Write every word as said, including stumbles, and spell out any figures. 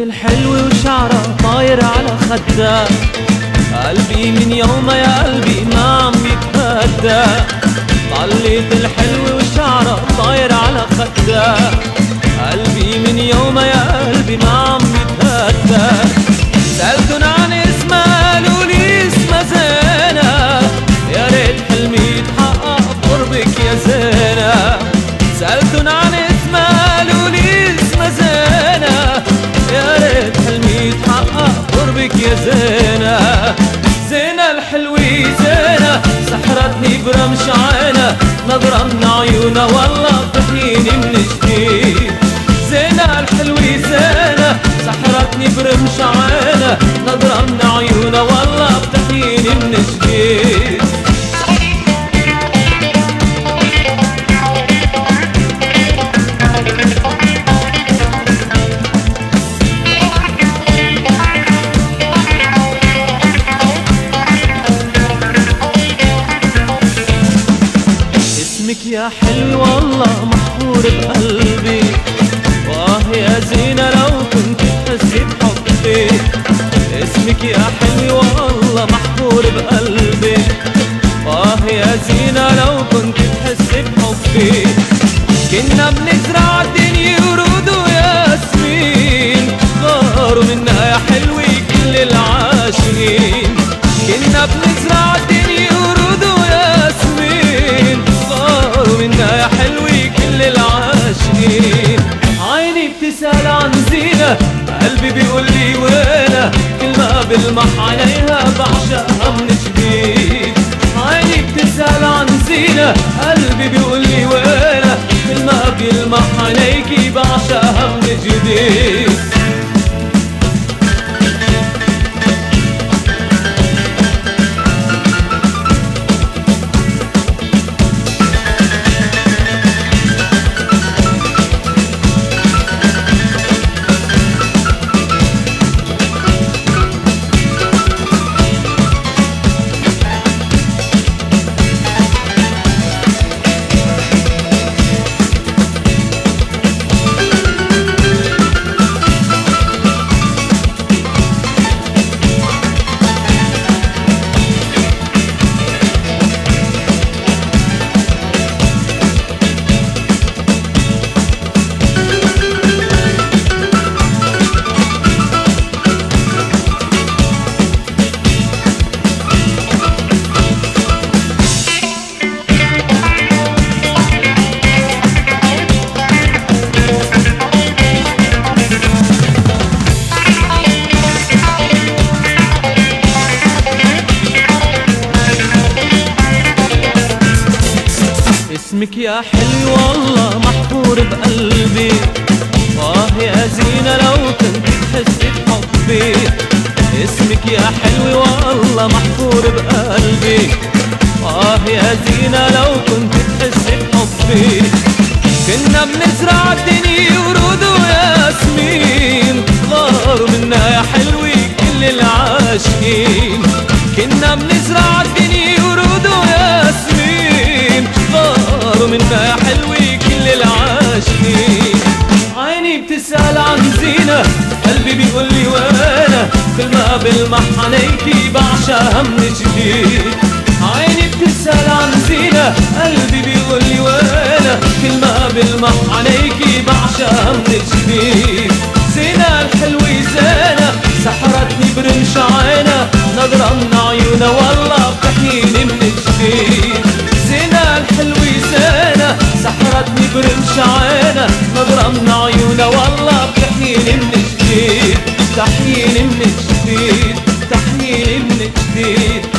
الحلو وشعره طاير على خده، قلبي من يومها يا قلبي ما عم يتهدى. طليت الحلو وشعره طاير على خده، قلبي من يومها يا قلبي ما عم يتهدى. سألتن عن اسمها قالوا لي اسمها زينة، يا ريت حلمي يتحقق بقربك يا زينة. سألتن عن اسمها قالوا لي اسمها زينة، يا ريت حلمي يتحقق بقربك يا زينة. زينة الحلوة زينة سحرتني برمش عينها، نظرة من عيونها والله بتحييني من جديد. زينة الحلوة زينة سحرتني برمش عينها، نظرة من عيونها والله بتحييني من جديد. اسمك يا حلو والله محفور بقلبي، واه يا زينة لو كنت تحسي بحبي. اسمك يا حلو والله محفور بقلبي، واه يا زينة لو كنت تحسي بحبي. كنا بنزرع الدنيا ورود وياسمين، غاروا منا يا حلوة كل العاشقين. كنا بنزرع الدنيا ورود وياسمين، غاروا منا يا حلوة كل العاشقين. عيني بتسأل عن زينة، قلبي بيقول لي وينها، كل ما بلمح عليها بعشقها من جديد. عيني بتسأل عن زينة، قلبي بيقول لي وينها، كل ما بيلمح عليكي بعشقها من جديد. اسمك يا حلو والله محفور بقلبي، واه يا زينة لو كنت تحسي بحبي. اسمك يا حلو والله محفور بقلبي، واه يا زينة لو كنت تحسي بحبي. كنا بنزرع الدنيا ورود وياسمين، غاروا منا يا حلوة كل العاشقين. كنا بنزرع الدنيا ورود وياسمين، غاروا منا يا حلوة كل العاشقين. عيني بتسأل عن زينة، قلبي بيقول لي وينها، كل ما بلمح عليكي بعشقها من جديد. عيني بتسأل عن زينة، قلبي بيقول لي وينها، كل ما بلمح عليكي بعشقها من جديد. زينة الحلوة زينة سحرتني برمش عينها، نظرة من عيونها والله بتحييني من جديد. زينة الحلوة زينة سحرتني برمش عينها، نظرة من عيونها والله بتحييني من جديد. بتحييني من جديد، بتحييني من جديد.